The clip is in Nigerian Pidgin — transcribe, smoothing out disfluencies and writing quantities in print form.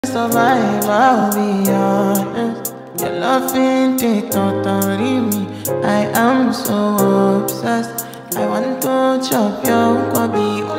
Survive, I'll be honest. Your loving it totally me. I am so obsessed. I want to chop your kwabi